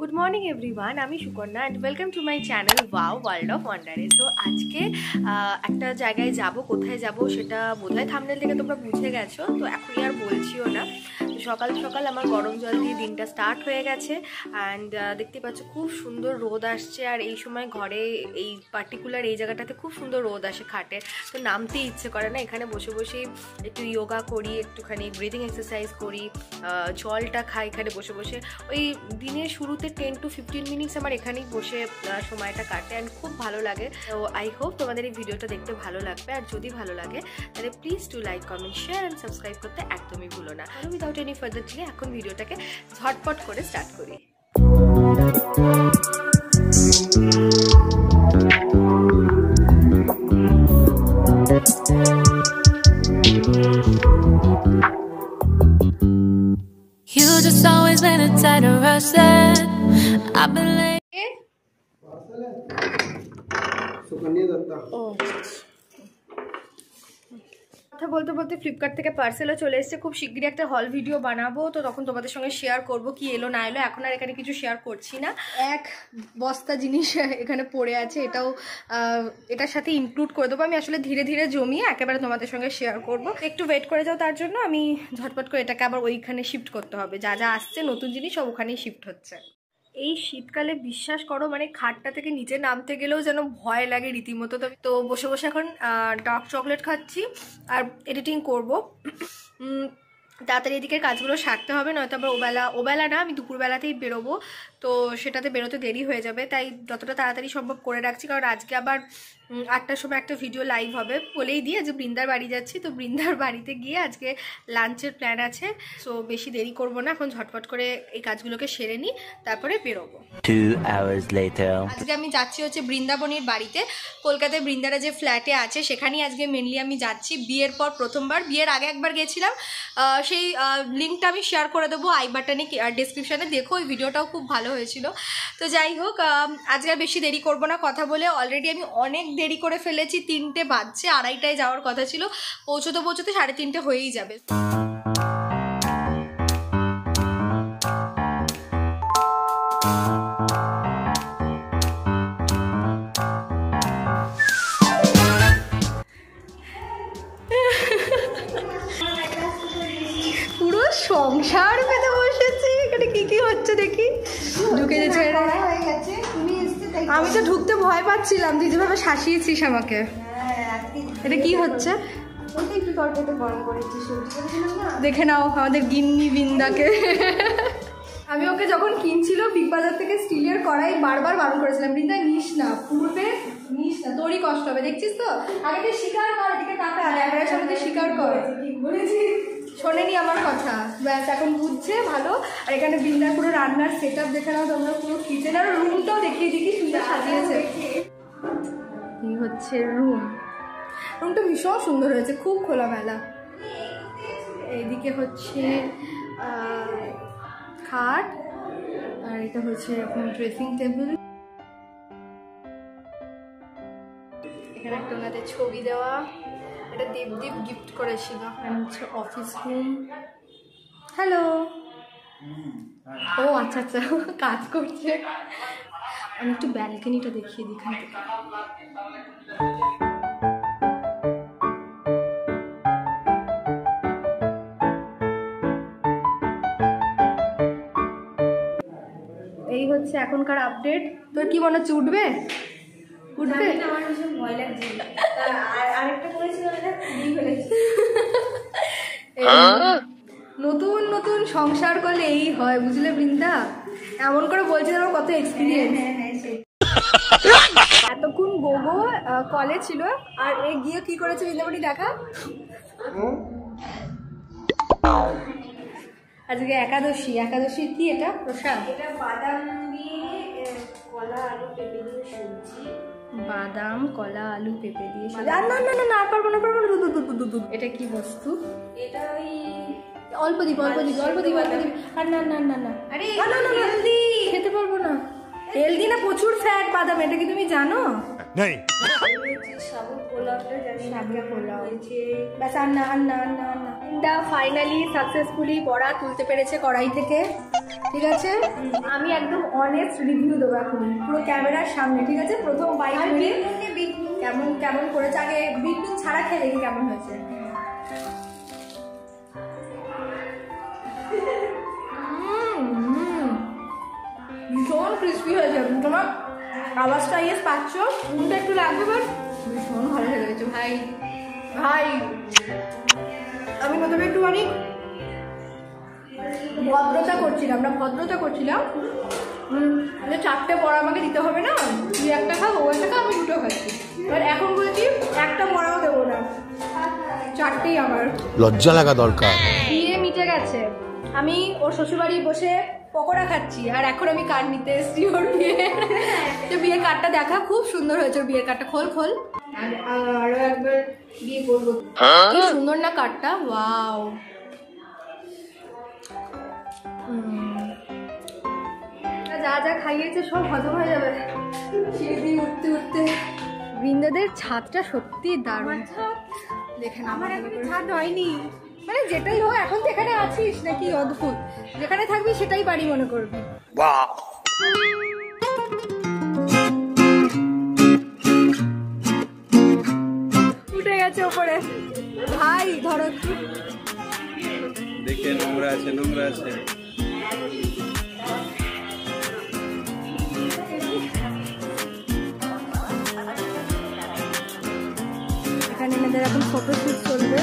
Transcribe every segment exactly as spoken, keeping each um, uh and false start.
Good morning everyone आमी Sukanya and welcome to my channel wow world of wonder. So आज के एक जगह जाबो कोथाय जाबो सेटा बोधहय थाम्बनेल थेके तोमरा बुझे गेछो, तो एखोनी आर बोलछिओ ना। तो सकाल सकाल आमार गरम जल दिए दिनटा स्टार्ट हये गेछे एंड देखते पाচ্ছ खूब सुंदर रोद आसছে আর এই সময় ঘরে এই পার্টিকুলার এই জায়গাটাতে খুব সুন্দর রোদ আসে খাটে, তো নামতেই ইচ্ছে করে না। এখানে বসে বসে একটু যোগা করি, একটুখানি ব্রিদিং এক্সারসাইজ করি, জলটা খাই এখানে বসে বসে। ওই দিনের শুরুতে টেন টু ফিফটিন মিনিটস আমার এখানেই বসে সময়টা কাটে অ্যান্ড খুব ভালো লাগে। তো আই হোপ তোমাদের এই ভিডিওটা দেখতে ভালো লাগবে, আর যদি ভালো লাগে তাহলে please to like comment share and subscribe করতে একদমই ভুলো না। আমি উইদাউট এনি ফার্দার ডিলে এখন ভিডিওটাকে ঝটপট করে স্টার্ট করি। You just always been a tight rush that I've been late. কথা বলতে বলতে ফ্লিপকার্ট থেকে পার্সেলও চলে এসেছে। খুব শীঘ্রই একটা হল ভিডিও বানাবো, তো তখন তোমাদের সঙ্গে শেয়ার করব কি এলো না এলো। এখন আর এখানে কিছু শেয়ার করছি না। এক বস্তা জিনিস এখানে পড়ে আছে, এটাও এটার সাথে ইনক্লুড করে দেবো। আমি আসলে ধীরে ধীরে জমিয়ে একেবারে তোমাদের সঙ্গে শেয়ার করব। একটু ওয়েট করে যাও, তার জন্য আমি ঝটপট করে এটাকে আবার ওইখানে শিফট করতে হবে। যা যা আসছে নতুন জিনিস সব ওখানেই শিফট হচ্ছে। এই শীতকালে বিশ্বাস করো মানে খাটটা থেকে নিচে নামতে গেলেও যেন ভয় লাগে রীতিমতো। তো বসে বসে এখন ডার্ক চকলেট খাচ্ছি আর এডিটিং করব। তাড়াতাড়ি এদিকের কাজগুলো সারতে হবে, নয়তো আবার ওবেলা ওবেলা না আমি দুপুরবেলাতেই বেরোবো, তো সেটাতে বেরোতে দেরি হয়ে যাবে। তাই যতটা তাড়াতাড়ি সম্ভব করে রাখছি, কারণ আজকে আবার আটটার সময় একটা ভিডিও লাইভ হবে। বলেই দিয়ে যে বৃন্দার বাড়ি যাচ্ছি, তো বৃন্দার বাড়িতে গিয়ে আজকে লাঞ্চের প্ল্যান আছে। সো বেশি দেরি করব না, এখন ঝটপট করে এই কাজগুলোকে সেরে নিই, তারপরে বেরোবো। Two hours later. আজকে আমি যাচ্ছি হচ্ছে বৃন্দাবনীর বাড়িতে। কলকাতায় বৃন্দারা যে ফ্ল্যাটে আছে সেখানেই আজকে মেনলি আমি যাচ্ছি। বিয়ের পর প্রথমবার, বিয়ের আগে একবার গেছিলাম, সেই লিঙ্কটা আমি শেয়ার করে দেবো আই বাটনে ডিসক্রিপশানে, দেখো ওই ভিডিওটাও খুব ভালো হয়েছিল। তো যাই হোক, আজকে আর বেশি দেরি করব না। কথা বলে অলরেডি আমি অনেক দেরি করে ফেলেছি, তিনটে বাজছে, আড়াইটায় যাওয়ার কথা ছিল, পৌঁছতে পৌঁছতে সাড়ে তিনটে হয়েই যাবে। পুরো সংসার পেতে বসেছি, এখানে কি কি হচ্ছে দেখি। ঢুকে যেছে, আমি তো ঢুকতে ভয় পাচ্ছিলাম, তুই যেভাবে শাসিয়েছিস আমাকে। এটা কি হচ্ছে দেখে নাও আমাদের গিন্নি বৃন্দাকে। আমি ওকে যখন কিনছিল বিগ বাজার থেকে স্টিলের কড়াই বারবার বারণ করেছিলাম, বৃন্দা নিস না, পূর্বে নিস না, তোরই কষ্ট হবে, দেখছিস তো। আগে তুই স্বীকার কর, এদিকে টাকা ক্যামেরার সামনে স্বীকার কর। ঠিক বলেছি, শোনেনি আমার কথা, ব্যাস এখন বুঝছে ভালো। আর এখানে বৃন্দার পুরো রান্নার সেট আপ দেখে নাও তোমরা, পুরো কিচেনের রুমটাও দেখিয়ে দিই কি সুন্দর সাজিয়েছে। এই হচ্ছে রুম, রুমটা ভীষণ সুন্দর হয়েছে, খুব খোলামেলা। এইদিকে হচ্ছে খাট, আর এটা হচ্ছে এখন ড্রেসিং টেবিল। এখানে একটা ওনাদের ছবি দেওয়া, এটা দেবদীপ গিফট করেছিল। হচ্ছে অফিস রুম। হ্যালো, ও আচ্ছা আচ্ছা কাজ করছে। আমি একটু ব্যালকনিটা দেখিয়ে দিই এখান থেকে। এই হচ্ছে এখনকার আপডেট। তোর কি মনে হচ্ছে, উঠবে উঠবে? আমার ভীষণ ভয় লাগছে। আরেকটা করেছিল, নতুন নতুন সংসার করলে এই হয়, বুঝলে বৃন্দা। এমন করে বলছি আমার কত এক্সপিরিয়েন্স। এতক্ষণ গোগো কলে ছিল, আর এ গিয়ে কি করেছে বৃন্দাবনী দেখা। আজকে একাদশী, একাদশীর কি এটা প্রসাদ? এটা বাদাম দিয়ে কলা আলু পেঁপে দিয়ে সবজি। বাদাম কলা আলু পেঁপে দিয়ে সবজি। না না না না, আর পারবো না পারবো না। এটা কি বস্তু? এটা ওই অল্প দিবি অল্প দিবি অল্প দিবি অল্প দিবি। আর না না না না, আরে না না না, হেলদি খেতে পারবো না। হেলদি না, প্রচুর ফ্যাট বাদাম, এটা কি তুমি জানো? नहीं ফাইনালি সাকসেসফুলি বড়া তুলতে পেরেছে কড়াই থেকে, ঠিক আছে। আমি একদম অনেস্ট রিভিউ দেবো এখন পুরো ক্যামেরার সামনে, ঠিক আছে। প্রথম বাইক কেমন কেমন করেছে, আগে বিট নুন ছাড়া খেয়ে দেখি কেমন হয়েছে। ভীষণ ক্রিস্পি হয়েছে, তোমার আওয়াজটা ইয়েস পাচ্ছ, নুনটা একটু লাগবে, বাট ভীষণ ভালো লেগেছে ভাই। ভাই আমি প্রথমে একটুখানি ভদ্রতা করছিলাম না ভদ্রতা করছিলাম যে চারটে বড়া আমাকে দিতে হবে না, তুই একটা খাও ও একটা খাও, আমি দুটো খাচ্ছি। এবার এখন বলছি একটা বড়াও দেবো না, চারটেই আমার। লজ্জা লাগা দরকার। বিয়ে মিটে গেছে, আমি ওর শ্বশুরবাড়ি বসে পকোড়া খাচ্ছি, আর এখন আমি কার্ড নিতে এসেছি ওর বিয়ে। তো বিয়ের কার্ডটা দেখা, খুব সুন্দর হয়েছে ওর বিয়ের কার্ডটা, খোল খোল। আরো একবার বিয়ে করবো, কি সুন্দর না কার্ডটা, ওয়াও। যা যা খাইয়েছে সব হজম হয়ে যাবে সেদিন উঠতে উঠতে। বৃন্দাদের ছাদটা সত্যি দারুণ। দেখেন আমার এখন ছাদ হয়নি, মানে যেটাই হোক এখন তো এখানে আছিস নাকি, অদ্ভুত। যেখানে থাকবি সেটাই বাড়ি মনে করবি। উঠে গেছে ওপরে ভাই, ধরো দেখে নোংরা আছে নোংরা আছে। এখানে এনাদের এখন ফটোশুট চলবে।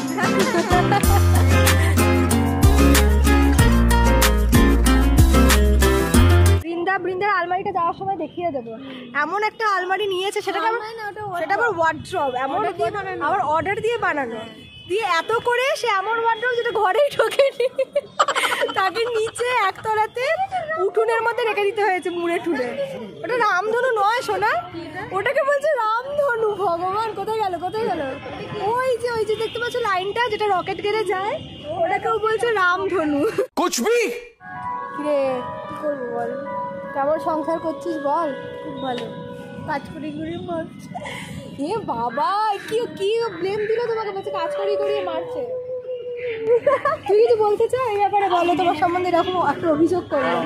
বৃন্দা বৃন্দার আলমারিটা যাওয়ার সময় দেখিয়ে দেবো, এমন একটা আলমারি নিয়েছে, সেটা সেটা আবার ওয়ার্ড্রব, এমন আবার অর্ডার দিয়ে বানানো, দিয়ে এত করে সে এমন ওয়ার্ড্রব যেটা ঘরেই ঢোকেনি, তাকে নিচে একতলাতে উঠোনের মধ্যে রেখে দিতে হয়েছে মুড়ে ঠুড়ে। ওটা রামধনু নয় সোনা, ওটাকে বলছে রামধনু। ভগবান, কোথায় গেল কোথায় গেল? ওই যে ওই যে দেখতে পাচ্ছ লাইনটা যেটা রকেট গেলে যায়, ওটাকেও বলছে রামধনু। कुछ भी কিরে কি করবো বল, কেমন সংসার করছিস বল? খুব ভালো, কাজ করি করি মারছে। এ বাবা, কি কি ব্লেম দিল তোমাকে, বলছে কাজ করি করিয়ে মারছে। তুই কিছু বলতে চাও এই ব্যাপারে? বলো, তোমার সম্বন্ধে এরকম একটা অভিযোগ করবো।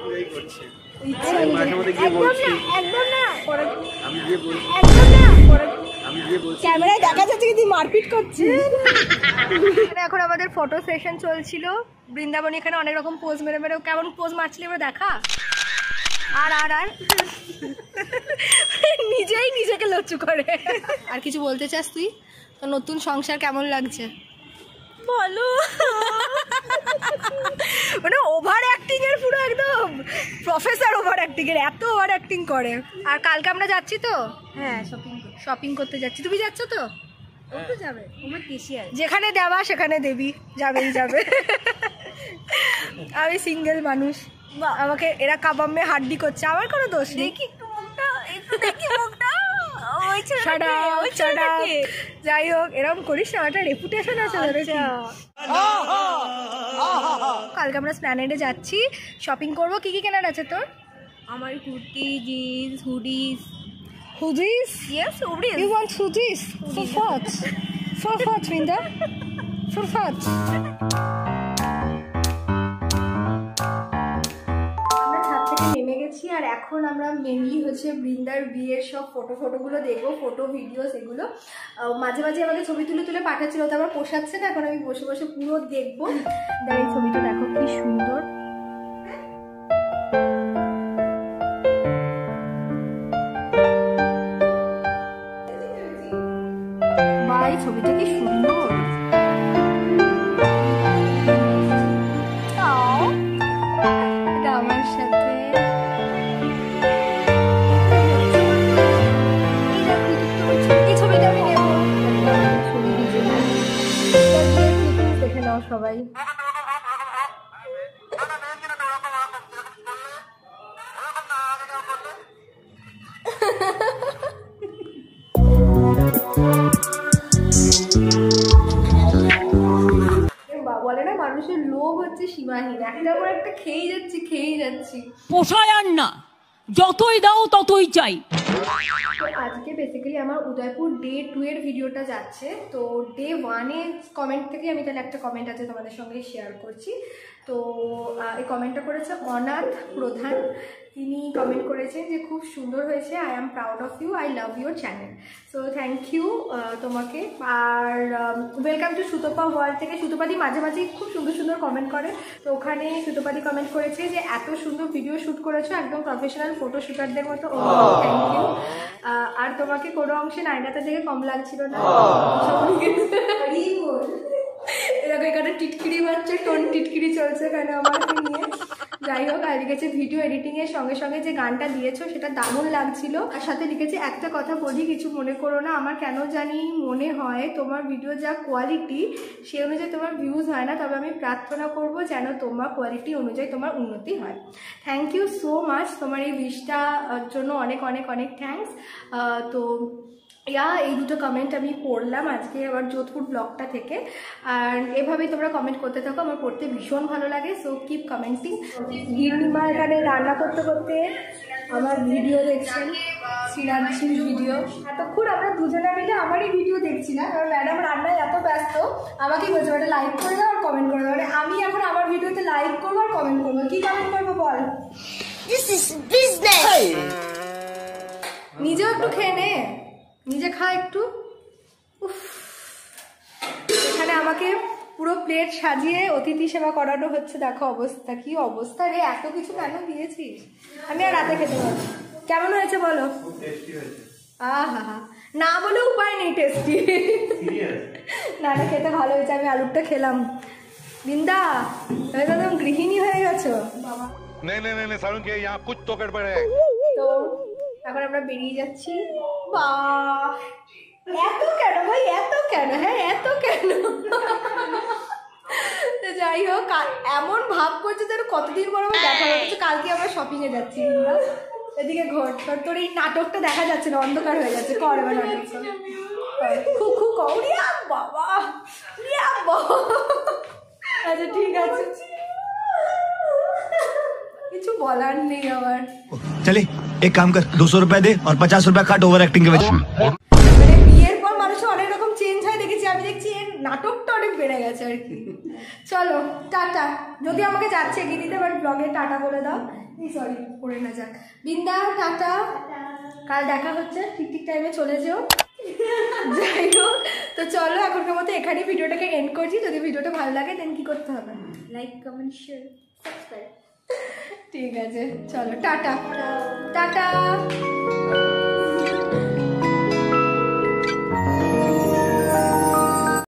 ক্যামেরায় দেখা যাচ্ছে কি মারপিট করছিস। এখন আমাদের ফটো সেশন চলছিল, বৃন্দাবনী এখানে অনেক রকম পোজ মেরে মেরে কেমন পোজ মারছিল এবার দেখা। আর আর আর নিজেই নিজেকে লজ্জু করে। আর কিছু বলতে চাস তুই? তোর নতুন সংসার কেমন লাগছে বলো? মানে ওভার অ্যাক্টিং এর পুরো একদম প্রফেসর ওভার অ্যাক্টিং এর, এত ওভার অ্যাক্টিং করে। আর কালকে আমরা যাচ্ছি তো, হ্যাঁ শপিং শপিং করতে যাচ্ছি। তুমি যাচ্ছ তো? ও তো যাবে, আমার কেশিয়ার, যেখানে দেওয়া সেখানে দেবী, যাবেই যাবে। আমি সিঙ্গেল মানুষ, আমাকে এরা কাবাম্মে হাড্ডি করছে, আমার কোনো দোষ নেই। দেখি একটু মুখটা, একটু দেখি মুখটা। যাই হোক, এরকম করিস না, একটা রেপুটেশন আছে। কালকে আমরা স্প্ল্যানেডে যাচ্ছি, শপিং করবো। কি কি কেনার আছে তোর? আমার kurti, jeans, hoodies. Hoodies? Yes, hoodies. You want hoodies? For what? For what, Vinda? For what? আমরা ছাদ থেকে নেমে গেছি, আর এখন আমরা মেনলি হচ্ছে বৃন্দার বিয়ের সব ফটো ফটোগুলো দেখবো, ফটো ভিডিওস এগুলো। মাঝে মাঝে আমাকে ছবি তুলে তুলে পাঠাচ্ছিল, তো আমার পোষাচ্ছে না, এখন আমি বসে বসে পুরো দেখবো। তাই এই ছবিটা দেখো কি সুন্দর। ভাই ছবিটা কি সুন্দর। এটা আমার সাথে এই ছবিটা আমি নেব, ছবি দেখে নাও সবাই। বলে না মানুষের লোভ হচ্ছে সীমাহীন, একটার পর একটা খেয়েই যাচ্ছি খেয়েই যাচ্ছি। পোষায় আর না, যতই দাও ততই চাই। আজকে বেসিক্যালি আমার উদয়পুর ডে টু এর ভিডিওটা যাচ্ছে। তো ডে ওয়ানে কমেন্ট থেকে আমি তাহলে একটা কমেন্ট আছে তোমাদের সঙ্গে শেয়ার করছি। তো এই কমেন্টটা করেছে অনাথ প্রধান। তিনি কমেন্ট করেছেন যে খুব সুন্দর হয়েছে, I am proud of you, I love your channel. So thank you তোমাকে। আর ওয়েলকাম টু সুতপা ওয়ার্ল্ড থেকে সুতপাদি মাঝে মাঝে খুব সুন্দর সুন্দর কমেন্ট করে। তো ওখানে সুতপাদি কমেন্ট করেছে যে এত সুন্দর ভিডিও শ্যুট করেছো, একদম প্রফেশনাল ফটো শুটারদের মতো। ও থ্যাংক ইউ। আর তোমাকে কোনো অংশে নাইনাতে দেখে কম লাগছিল না। এরকম এখানে টিটকিরি মারছে, টোন টিটকিরি চলছে এখানে আমাকে নিয়ে। যাই হোক, আর লিখেছে ভিডিও এডিটিং এর সঙ্গে সঙ্গে যে গানটা দিয়েছো সেটা দারুণ লাগছিল। আর সাথে লিখেছে একটা কথা বলি, কিছু মনে করো না, আমার কেন জানি মনে হয় তোমার ভিডিও যা কোয়ালিটি সে অনুযায়ী তোমার ভিউজ হয় না, তবে আমি প্রার্থনা করব যেন তোমার কোয়ালিটি অনুযায়ী তোমার উন্নতি হয়। থ্যাংক ইউ সো মাচ, তোমার এই উইশটার জন্য অনেক অনেক অনেক থ্যাংকস। তো ইয়া এই দুটো কমেন্ট আমি পড়লাম আজকে আবার যোধপুর ব্লগটা থেকে। আর এভাবেই তোমরা কমেন্ট করতে থাকো, আমার পড়তে ভীষণ ভালো লাগে। So keep commenting. গিরনিমা এখানে রান্না করতে করতে আমার ভিডিও দেখছেন, শ্রীরামসির ভিডিও। এতক্ষণ আমরা দুজনে মিলে আমারই ভিডিও দেখছি না, কারণ ম্যাডাম রান্নায় এত ব্যস্ত। আমাকেই বলছে ওটা লাইক করে দাও আর কমেন্ট করে দাও। মানে আমি এখন আমার ভিডিওতে লাইক করবো আর কমেন্ট করবো। কি কমেন্ট করবো বল? নিজেও একটু খেয়ে নে, নিজে খা একটু। উফ, এখানে আমাকে পুরো প্লেট সাজিয়ে অতিথি সেবা করানো হচ্ছে। দেখো অবস্থা, কি অবস্থা রে, এত কিছু কেন দিয়েছিস? আমি আর রাতে খেতে পারবো। কেমন হয়েছে বলো? আহা হা, না বলে উপায় নেই, টেস্টি। না না, খেতে ভালো হয়েছে। আমি আলুরটা খেলাম। বৃন্দা তুমি তো একদম গৃহিণী হয়ে গেছো বাবা। তো এখন আমরা বেরিয়ে যাচ্ছি। বাহ, এত কেন ভাই, এত কেন? হ্যাঁ এত কেন? যাই হোক, এমন ভাব করছে যেন কতদিন পর আমার দেখা হচ্ছে। কালকে আমরা শপিং এ যাচ্ছি। এদিকে ঘর, তোর এই নাটকটা দেখা যাচ্ছে না, অন্ধকার হয়ে যাচ্ছে। কর এবার নাটক, খু খু করিয়া বাবা। আচ্ছা ঠিক আছে, কিছু বলার নেই আমার। चले एक काम कर, दो सौ रुपया दे और पचास रुपया काट ओवर एक्टिंग के वजह। মানে বিয়ের পর মানুষ অনেক রকম চেঞ্জ হয় দেখেছি আমি, দেখছি এর নাটকটা অনেক বেড়ে গেছে আর কি। চলো টাটা। যদি আমাকে যাচ্ছে এগিয়ে দিতে, বাট ব্লগে টাটা বলে দাও। সরি পড়ে না যাক। বৃন্দা টাটা, কাল দেখা হচ্ছে, ঠিক ঠিক টাইমে চলে যেও। যাই হোক, তো চলো এখনকার মতো এখানেই ভিডিওটাকে এন্ড করছি। যদি ভিডিওটা ভালো লাগে দেন কি করতে হবে? Like, comment, share, subscribe. ঠিক আছে, চলো টাটা টাটা।